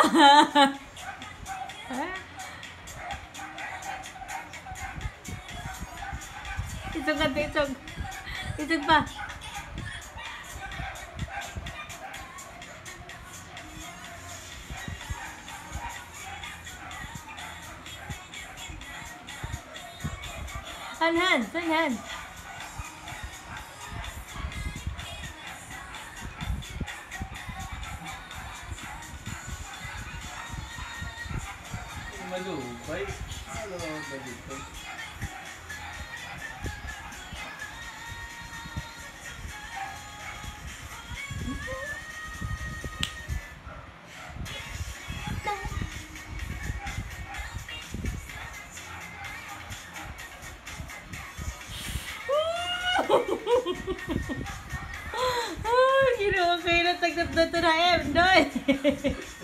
Isog ka, isog. Isog pa. Hand. Malupay. Ano ang malupay? Gino, okay na tagnat na ito na doy.